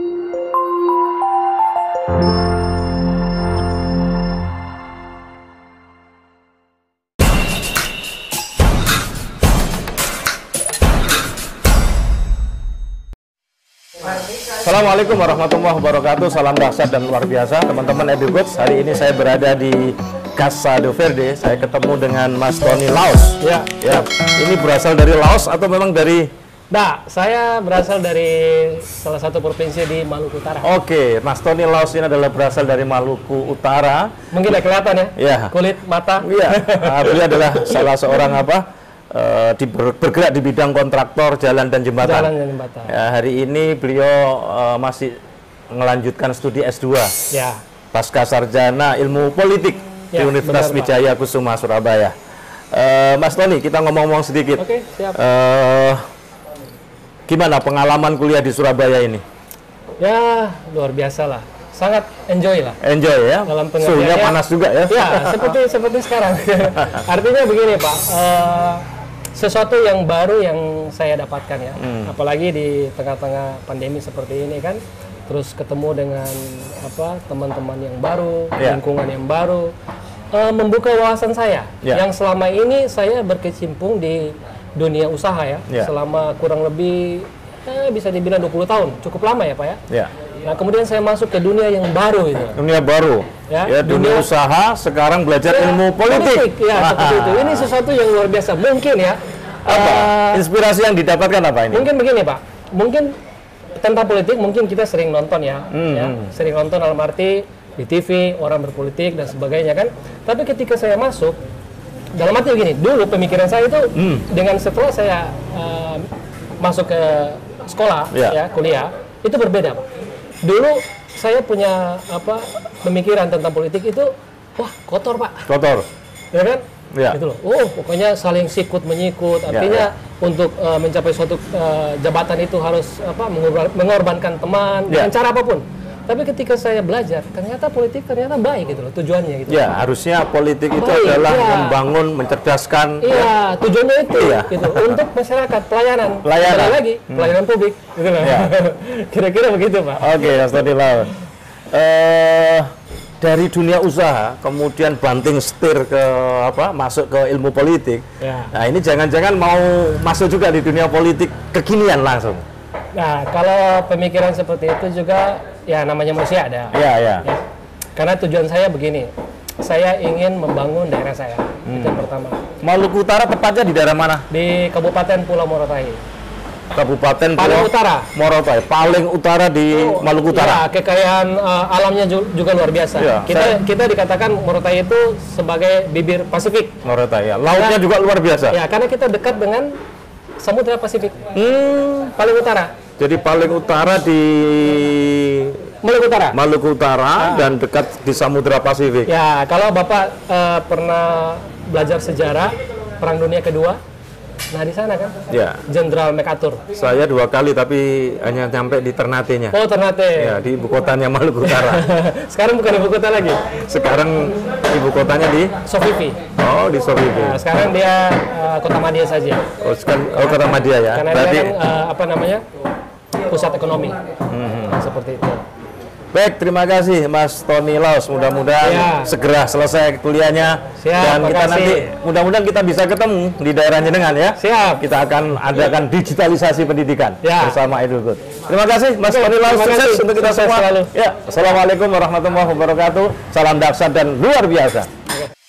Assalamualaikum warahmatullahi wabarakatuh. Salam dahsyat dan luar biasa, teman-teman EduCoach. Hari ini saya berada di Casa do Verde. Saya ketemu dengan Mas Tony Laos. Ya. Ini berasal dari Laos atau memang dari? Nah, saya berasal dari salah satu provinsi di Maluku Utara. Oke, Mas Tony Laos ini adalah berasal dari Maluku Utara. Mungkin udah kelihatan ya? Ya. Kulit, mata. Iya. Beliau adalah salah seorang bergerak di bidang kontraktor jalan dan jembatan. Jalan dan jembatan. Ya, hari ini beliau masih melanjutkan studi S2. Ya. Pasca sarjana ilmu politik di Ya, Universitas benar, Wijaya Kusuma Surabaya. Mas Tony, kita ngomong-ngomong sedikit. Oke, siap. Gimana pengalaman kuliah di Surabaya ini? Ya, luar biasa lah. Sangat enjoy lah. Enjoy ya? Dalam Suhunya panas juga ya? Ya, seperti sekarang. Artinya begini Pak, sesuatu yang baru yang saya dapatkan ya. Apalagi di tengah-tengah pandemi seperti ini kan. Terus ketemu dengan teman-teman yang baru, lingkungan yang baru, membuka wawasan saya. Yang selama ini saya berkecimpung di dunia usaha ya, selama kurang lebih bisa dibilang 20 tahun, cukup lama ya Pak ya. Nah kemudian saya masuk ke dunia yang baru itu. Dunia baru, ya dunia usaha, sekarang belajar ilmu politik. Ya seperti itu. Ini sesuatu yang luar biasa. Mungkin ya. Inspirasi yang didapatkan apa ini? Mungkin begini Pak, mungkin tentang politik mungkin kita sering nonton ya, sering nonton dalam arti di TV orang berpolitik dan sebagainya kan. Tapi ketika saya masuk, dalam arti begini, dulu pemikiran saya itu dengan setelah saya masuk ke sekolah, kuliah, itu berbeda Pak. Dulu saya punya pemikiran tentang politik itu, wah kotor Pak. Kotor. Ya kan? Ya. Gitu loh. Pokoknya saling sikut menyikut. Artinya untuk mencapai suatu jabatan itu harus mengorbankan teman dengan cara apapun. Tapi ketika saya belajar, ternyata politik ternyata baik gitu loh tujuannya gitu. Ya, harusnya politik itu adalah membangun, mencerdaskan. Iya, tujuannya itu gitu untuk masyarakat, pelayanan. Lagi, pelayanan publik gitu loh. Kira-kira begitu, Pak. Oke, Mas Tony Laos. Dari dunia usaha kemudian banting setir ke masuk ke ilmu politik. Nah, ini jangan-jangan mau masuk juga di dunia politik kekinian langsung. Nah, kalau pemikiran seperti itu juga ya namanya manusia ada. Ya. Karena tujuan saya begini, saya ingin membangun daerah saya. Itu yang pertama. Maluku Utara tepatnya di daerah mana? Di Kabupaten Pulau Morotai. Kabupaten paling utara. Morotai, paling utara di Maluku Utara. Ya, kekayaan alamnya juga luar biasa. Ya, kita dikatakan Morotai itu sebagai bibir Pasifik. Morotai ya. Lautnya juga luar biasa. Ya, karena kita dekat dengan Samudra Pasifik. Paling utara. Jadi paling utara di Maluku Utara dan dekat di Samudra Pasifik. Ya, kalau Bapak pernah belajar sejarah Perang Dunia Kedua, nah di sana kan, Jenderal MacArthur. Saya 2 kali tapi hanya sampai di Ternate-nya. Oh, Ternate. Ya, di ibu kotanya Maluku Utara. Sekarang bukan ibu kota lagi. Sekarang ibu kotanya di Sovivi. Oh, di Sovivi. Nah, sekarang dia Kota Madia saja. Kota Madia ya. Karena berarti dia kan pusat ekonomi. Seperti itu. Baik, terima kasih Mas Tony Laos. Mudah-mudahan segera selesai kuliahnya. Dan kita nanti mudah-mudahan kita bisa ketemu di daerah Jenengan ya. Siap. Kita akan adakan digitalisasi pendidikan bersama EduCoach. Terima kasih Mas Tony Laos. Sukses untuk kita semua. Ya, Assalamualaikum warahmatullahi wabarakatuh. Salam dahsyat dan luar biasa.